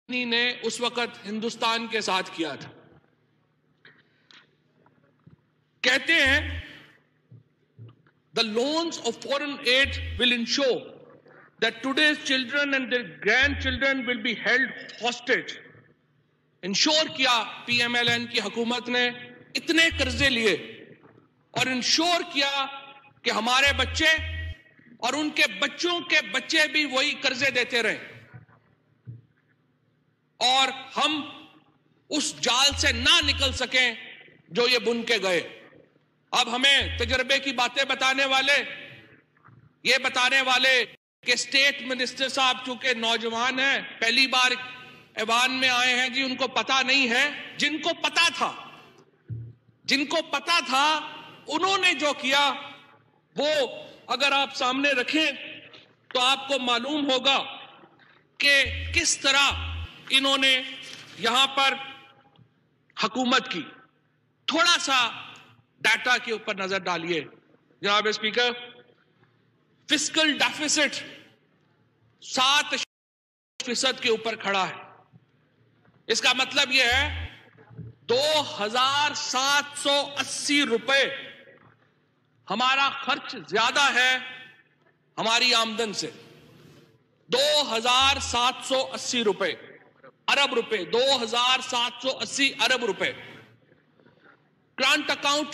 نے اس وقت ہندوستان کے ساتھ کیا تھا. کہتے ہیں the loans of foreign aid will ensure that today's children and their grandchildren will be held hostage. Ensure کیا پی ایم ایل این کی حکومت نے اتنے قرضے لیے اور انشور کیا کہ ہمارے بچے اور ان کے بچوں کے بچے بھی وہی قرضے دیتے رہے اور ہم اس جال سے نہ نکل سکیں جو یہ بن کے گئے. اب ہمیں تجربے کی باتیں بتانے والے یہ بتانے والے کہ اسٹیٹ منسٹر صاحب چونکہ نوجوان ہیں, پہلی بار ایوان میں آئے ہیں جی, ان کو پتا نہیں ہے. جن کو پتا تھا انہوں نے جو کیا وہ اگر آپ سامنے رکھیں تو آپ کو معلوم ہوگا کہ کس طرح انہوں نے یہاں پر حکومت کی. تھوڑا سا ڈیٹا کے اوپر نظر ڈالیے جناب اسپیکر. فسکل ڈیفیسٹ 7% کے اوپر کھڑا ہے. اس کا مطلب یہ ہے 2,780 روپے ہمارا خرچ زیادہ ہے ہماری آمدن سے. 2,780 روپے ارب روپے 2,780 ارب روپے. کرنٹ اکاؤنٹ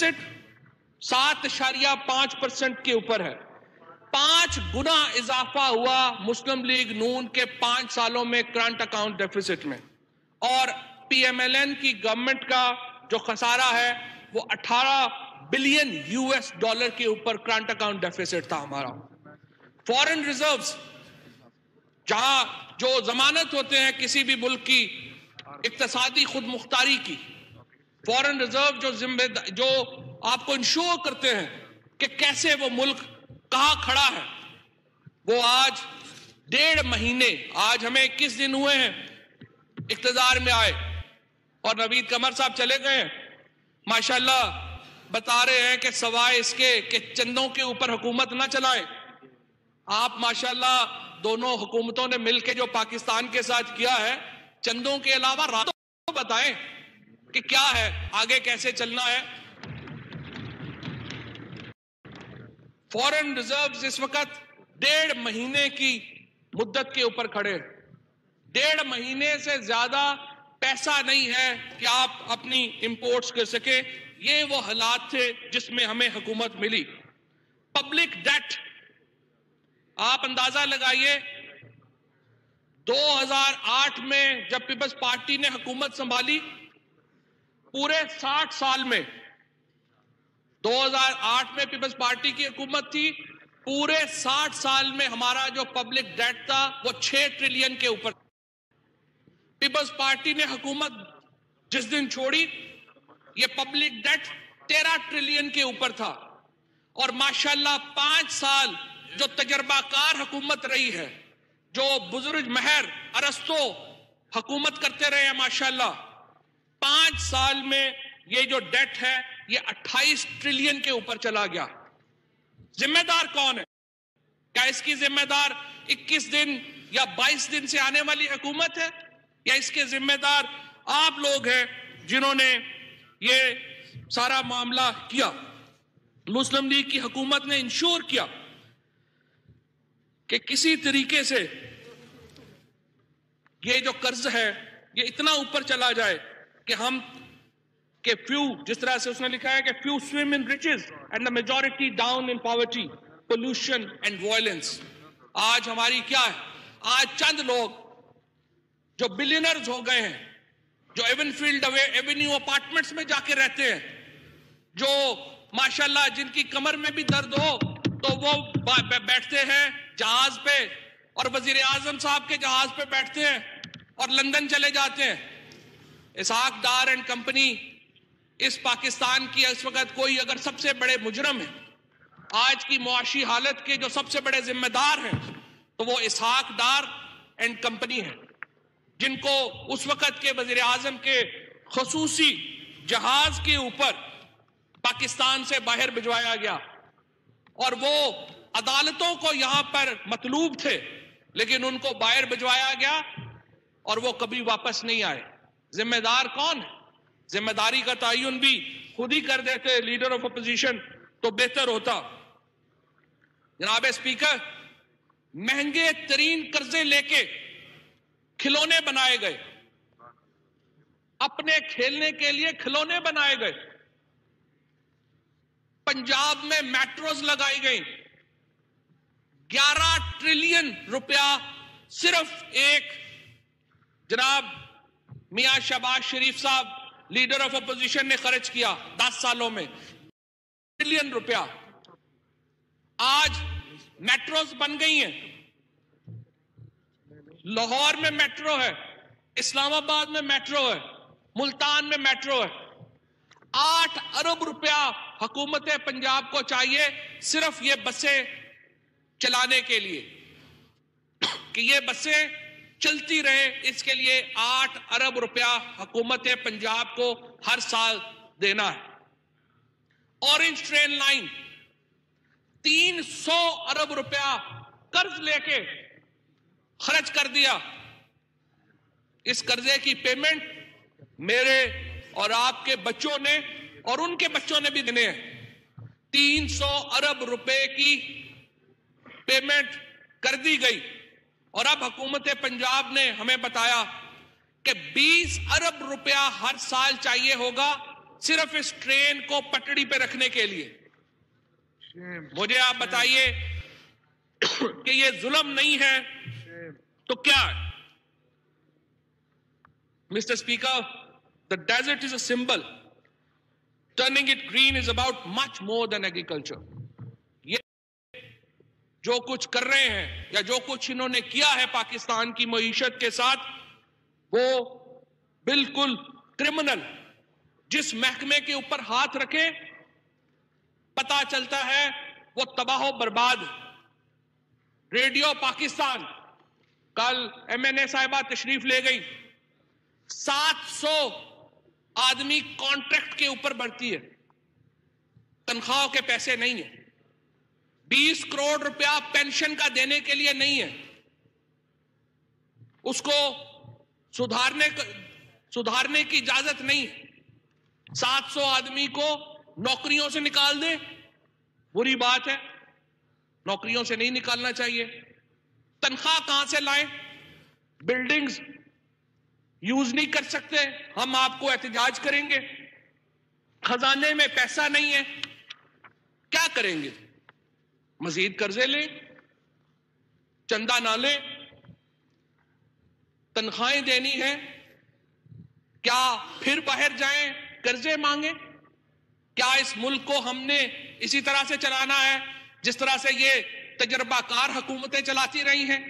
7.5% کے اوپر ہے. 5 گنا اضافہ ہوا مسلم لیگ نون کے 5 سالوں میں کرنٹ اکاؤنٹ ڈیفیسٹ میں. اور پی ایم ایل این کی گورنمنٹ کا جو خسارہ ہے وہ 18 بلین $US کے اوپر کرنٹ اکاؤنٹ ڈیفیسٹ تھا ہمارا. فورن ریزروز جہاں جو ضمانت ہوتے ہیں کسی بھی ملک کی اقتصادی خود مختاری کی, فورن ریزرو جو آپ کو انشور کرتے ہیں کہ کیسے وہ ملک کہاں کھڑا ہے, وہ آج 1.5 مہینے, آج ہمیں 21 دن ہوئے ہیں اقتدار میں آئے اور نوید قمر صاحب چلے گئے ہیں. ماشاءاللہ بتا رہے ہیں کہ سوائے اس کے کہ چندوں کے اوپر حکومت نہ چلائیں, آپ ماشاءاللہ دونوں حکومتوں نے مل کے جو پاکستان کے ساتھ کیا ہے, چندوں کے علاوہ راتوں بتائیں کہ کیا ہے, آگے کیسے چلنا ہے. فورن ریزروز اس وقت 1.5 مہینے کی مدت کے اوپر کھڑے. 1.5 مہینے سے زیادہ پیسہ نہیں ہے کہ آپ اپنی امپورٹس کر سکیں. یہ وہ حالات تھے جس میں ہمیں حکومت ملی. پبلک ڈیٹ آپ اندازہ لگائیے, 2008 میں جب پیپلز پارٹی نے حکومت سنبھالی, پورے 60 سال میں 2008 میں پیپلز پارٹی کی حکومت تھی, پورے 60 سال میں ہمارا جو پبلک ڈیٹ تھا وہ 6 ٹریلین کے اوپر. پیپلز پارٹی نے حکومت جس دن چھوڑی یہ پبلک ڈیٹ 13 ٹریلین کے اوپر تھا. اور ماشاءاللہ 5 سال جو تجربہ کار حکومت رہی ہے, جو بزرگ مہر ارسطو حکومت کرتے رہے ہیں, ماشاءاللہ 5 سال میں یہ جو ڈیٹ ہے یہ 28 ٹریلین کے اوپر چلا گیا. ذمہ دار کون ہے؟ کیا اس کی ذمہ دار 21 دن یا 22 دن سے آنے والی حکومت ہے, یا اس کے ذمہ دار آپ لوگ ہیں جنہوں نے یہ سارا معاملہ کیا؟ مسلم لیگ کی حکومت نے انشور کیا کہ کسی طریقے سے یہ جو قرض ہے یہ اتنا اوپر چلا جائے کہ ہم کہ few, جس طرح سے اس نے لکھا ہے کہ few swim in riches and the majority down in poverty, pollution and violence. آج ہماری کیا ہے, آج چند لوگ جو بلینرز ہو گئے ہیں, جو ایون فیلڈ ایونیو اپارٹمنٹس میں جا کے رہتے ہیں, جو ماشاءاللہ جن کی کمر میں بھی درد ہو تو وہ بیٹھتے ہیں جہاز پہ اور وزیر اعظم صاحب کے جہاز پہ بیٹھتے ہیں اور لندن چلے جاتے ہیں. اسحاق ڈار اینڈ کمپنی اس پاکستان کی اس وقت کوئی اگر سب سے بڑے مجرم ہیں, آج کی معاشی حالت کے جو سب سے بڑے ذمہ دار ہیں, تو وہ اسحاق ڈار اینڈ کمپنی ہے, جن کو اس وقت کے وزیر اعظم کے خصوصی جہاز کے اوپر پاکستان سے باہر بھجوایا گیا. اور وہ عدالتوں کو یہاں پر مطلوب تھے لیکن ان کو باہر بھجوایا گیا اور وہ کبھی واپس نہیں آئے. ذمہ دار کون ہے؟ ذمہ داری کا تعین بھی خود ہی کر دیتے لیڈر آف اپوزیشن تو بہتر ہوتا. جناب اسپیکر، مہنگے ترین قرضے لے کے کھلونے بنائے گئے، اپنے کھیلنے کے لیے کھلونے بنائے گئے. پنجاب میں میٹروز لگائی گئی، 11 ٹریلین روپیہ صرف ایک جناب میاں شہباز شریف صاحب لیڈر آف اپوزیشن نے خرچ کیا 10 سالوں میں. ٹریلین روپیہ. آج میٹروز بن گئی ہیں. لاہور میں میٹرو ہے، اسلام آباد میں میٹرو ہے، ملتان میں میٹرو ہے. 8 ارب روپیہ حکومت پنجاب کو چاہیے صرف یہ بسیں چلانے کے لیے، کہ یہ بسیں چلتی رہے. اس کے لیے 8 ارب روپیہ حکومت پنجاب کو ہر سال دینا ہے. اورنج ٹرین لائن 300 ارب روپیہ قرض لے کے خرچ کر دیا. اس قرضے کی پیمنٹ میرے اور آپ کے بچوں نے اور ان کے بچوں نے بھی دینے ہیں. 300 ارب روپے کی پیمنٹ کر دی گئی. اور اب حکومت پنجاب نے ہمیں بتایا کہ 20 ارب روپیہ ہر سال چاہیے ہوگا صرف اس ٹرین کو پٹڑی پہ رکھنے کے لیے. مجھے آپ بتائیے کہ یہ ظلم نہیں ہے تو کیا ہے؟ Mr. Speaker, the desert is a symbol. Turning it green is about much more than agriculture. یہ جو کچھ کر رہے ہیں یا جو کچھ انہوں نے کیا ہے پاکستان کی معیشت کے ساتھ، وہ بالکل کرمنل. جس محکمے کے اوپر ہاتھ رکھے پتا چلتا ہے وہ تباہ و برباد. ریڈیو پاکستان کل MNA صاحبہ تشریف لے گئی. 700 آدمی کانٹریکٹ کے اوپر بڑھتی ہے، تنخواہوں کے پیسے نہیں ہیں. 20 کروڑ روپیہ پینشن کا دینے کے لیے نہیں ہے. اس کو سدھارنے کی اجازت نہیں ہے. 700 آدمی کو نوکریوں سے نکال دے، بری بات ہے. نوکریوں سے نہیں نکالنا چاہیے. تنخواہ کہاں سے لائیں؟ بلڈنگز یوز نہیں کر سکتے، ہم آپ کو احتجاج کریں گے. خزانے میں پیسہ نہیں ہے، کیا کریں گے؟ مزید قرضے لیں، چندہ نہ لیں، تنخواہیں دینی ہیں، کیا پھر باہر جائیں قرضے مانگیں؟ کیا اس ملک کو ہم نے اسی طرح سے چلانا ہے جس طرح سے یہ تجربہ کار حکومتیں چلاتی رہی ہیں؟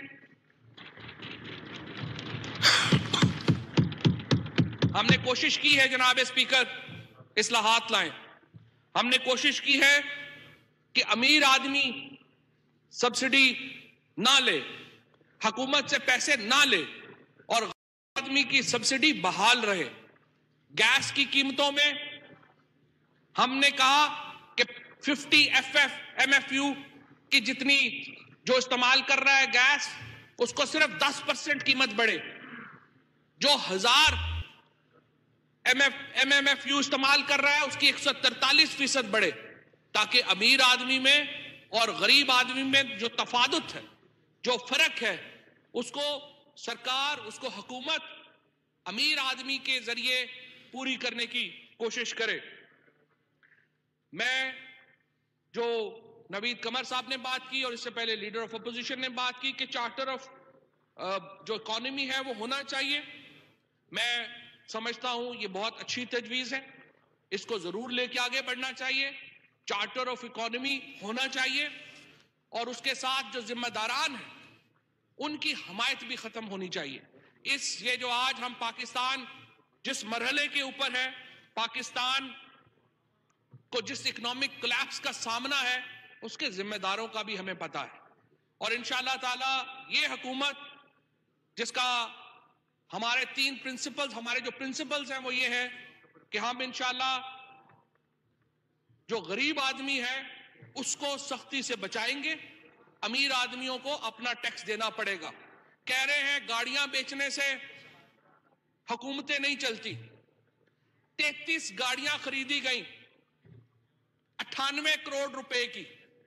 ہم نے کوشش کی ہے جناب اسپیکر اصلاحات لائیں. ہم نے کوشش کی ہے کہ امیر آدمی سبسڈی نہ لے، حکومت سے پیسے نہ لے، اور غریب آدمی کی سبسڈی بحال رہے. گیس کی قیمتوں میں ہم نے کہا کہ 50 MFU کی جتنی جو استعمال کر رہا ہے گیس، اس کو صرف 10% قیمت بڑھے. جو 1000 MMFU استعمال کر رہا ہے اس کی 143% بڑھے، تاکہ امیر آدمی میں اور غریب آدمی میں جو تفاوت ہے، جو فرق ہے، اس کو سرکار، اس کو حکومت امیر آدمی کے ذریعے پوری کرنے کی کوشش کرے. میں جو نوید قمر صاحب نے بات کی اور اس سے پہلے لیڈر آف اپوزیشن نے بات کی کہ چارٹر آف جو اکانومی ہے وہ ہونا چاہیے. میں سمجھتا ہوں یہ بہت اچھی تجویز ہے، اس کو ضرور لے کے آگے بڑھنا چاہیے. چارٹر آف اکانومی ہونا چاہیے اور اس کے ساتھ جو ذمہ داران ہیں ان کی حمایت بھی ختم ہونی چاہیے. یہ جو آج ہم پاکستان جس مرحلے کے اوپر ہے، پاکستان کو جس اکنامک کلیپس کا سامنا ہے، اس کے ذمہ داروں کا بھی ہمیں پتا ہے. اور انشاءاللہ تعالی یہ حکومت جس کا ہمارے ہمارے جو پرنسپلز ہیں وہ یہ ہے کہ ہم انشاءاللہ جو غریب آدمی ہے اس کو سختی سے بچائیں گے. امیر آدمیوں کو اپنا ٹیکس دینا پڑے گا. کہہ رہے ہیں گاڑیاں بیچنے سے حکومتیں نہیں چلتی. 33 گاڑیاں خریدی گئیں 98 کروڑ روپے کی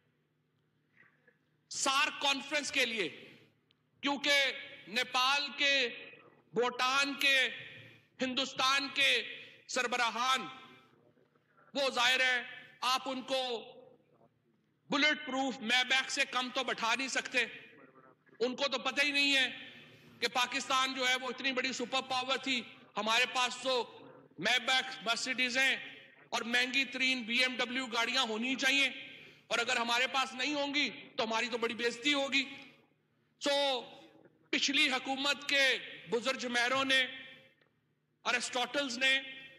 سارک کانفرنس کے لیے, کیونکہ نیپال کے, بھوٹان کے, ہندوستان کے سربراہان, وہ ظاہر ہے آپ ان کو بلٹ پروف مے بیک سے کم تو بٹھا نہیں سکتے. ان کو تو پتہ ہی نہیں ہے کہ پاکستان جو ہے وہ اتنی بڑی سپر پاور تھی. ہمارے پاس تو مے بیک, مرسیڈیزیں اور مہنگی ترین BMW گاڑیاں ہونی چاہیے, اور اگر ہمارے پاس نہیں ہوں گی تو ہماری تو بڑی بےزتی ہوگی. پچھلی حکومت کے بزرگ مہروں نے, ارسٹوٹلز نے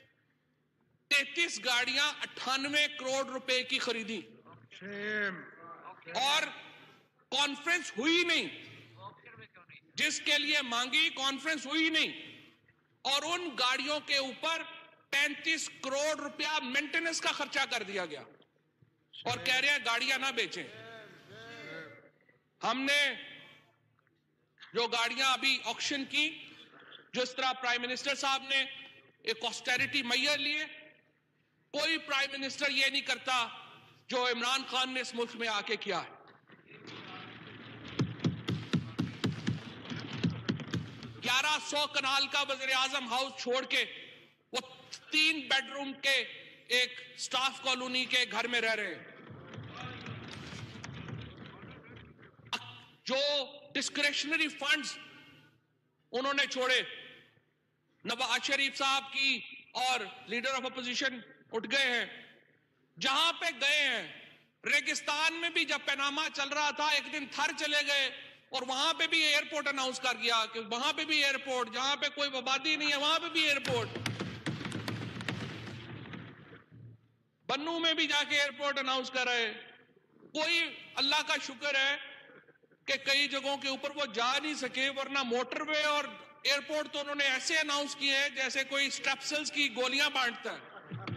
33 گاڑیاں 98 کروڑ روپے کی خریدی, اور کانفرنس ہوئی نہیں. جس کے لیے مانگی کانفرنس ہوئی نہیں, اور ان گاڑیوں کے اوپر 35 کروڑ روپیہ مینٹیننس کا خرچہ کر دیا گیا, اور کہہ رہے ہیں گاڑیاں نہ بیچیں. ہم نے جو گاڑیاں ابھی آکشن کی, جو اس طرح پرائم منسٹر صاحب نے ایک آسٹیریٹی میئر لیے, کوئی پرائم منسٹر یہ نہیں کرتا جو عمران خان نے اس ملک میں آ کے کیا ہے. 1100 کنال کا وزیر اعظم ہاؤس چھوڑ کے وہ 3 بیڈ روم کے ایک سٹاف کالونی کے گھر میں رہ رہے ہیں. جو ڈسکریشنری فنڈز انہوں نے چھوڑے, نواز شریف صاحب کی اور لیڈر آف اپوزیشن اٹھ گئے ہیں, جہاں پہ گئے ہیں. ریگستان میں بھی جب پیناما چل رہا تھا ایک دن تھر چلے گئے, اور وہاں پہ بھی ایئرپورٹ اناؤنس کر گیا کہ وہاں پہ بھی ایئرپورٹ, جہاں پہ کوئی آبادی نہیں ہے وہاں پہ بھی ایئرپورٹ. بنو میں بھی جا کے ایئرپورٹ اناؤنس کر رہے. کوئی اللہ کا شکر ہے کہ کئی جگہوں کے اوپر وہ جا نہیں سکے, ورنہ موٹر وے اور ایئرپورٹ تو انہوں نے ایسے اناؤنس کیے ہیں جیسے کوئی اسٹریپسلز کی گولیاں بانٹتا ہے.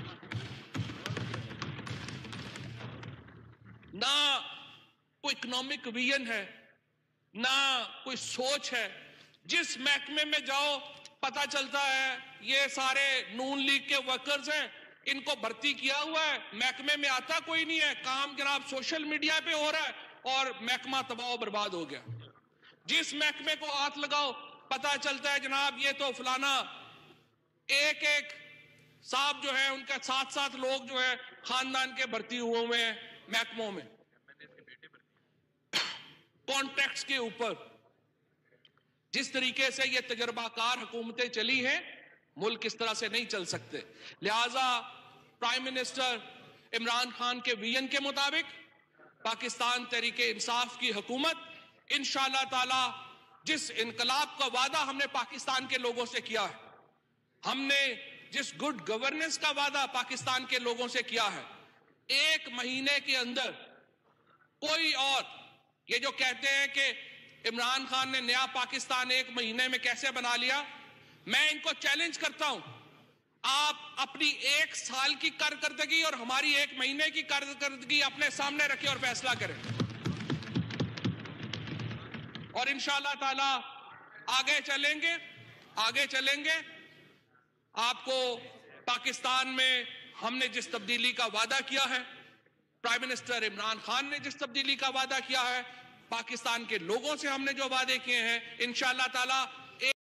نہ کوئی اکنامک ویژن ہے, نہ کوئی سوچ ہے. جس محکمے میں جاؤ پتا چلتا ہے یہ سارے نون لیگ کے ورکرز ہیں, ان کو بھرتی کیا ہوا ہے, محکمے میں آتا کوئی نہیں ہے. کام جناب سوشل میڈیا پہ ہو رہا ہے اور محکمہ تباہ و برباد ہو گیا. جس محکمے کو ہاتھ لگاؤ پتا چلتا ہے جناب یہ تو فلانا, ایک ایک صاحب جو ہے ان کا 7 لوگ جو ہے خاندان کے بھرتی ہوئے ہیں محکموں میں. کانٹریکٹس کے اوپر جس طریقے سے یہ تجربہ کار حکومتیں چلی ہیں, ملک اس طرح سے نہیں چل سکتے. لہذا پرائم منسٹر عمران خان کے ویژن کے مطابق پاکستان تحریک انصاف کی حکومت انشاءاللہ تعالی جس انقلاب کا وعدہ ہم نے پاکستان کے لوگوں سے کیا ہے, ہم نے جس گڈ گورننس کا وعدہ پاکستان کے لوگوں سے کیا ہے, 1 مہینے کے اندر کوئی اور یہ جو کہتے ہیں کہ عمران خان نے نیا پاکستان 1 مہینے میں کیسے بنا لیا, میں ان کو چیلنج کرتا ہوں, آپ اپنی 1 سال کی کارکردگی اور ہماری 1 مہینے کی کارکردگی اپنے سامنے رکھیں اور فیصلہ کریں, اور انشاءاللہ تعالی آگے چلیں گے. آپ کو پاکستان میں ہم نے جس تبدیلی کا وعدہ کیا ہے, پرائم منسٹر عمران خان نے جس تبدیلی کا وعدہ کیا ہے, پاکستان کے لوگوں سے ہم نے جو وعدے کیے ہیں, انشاءاللہ تعالی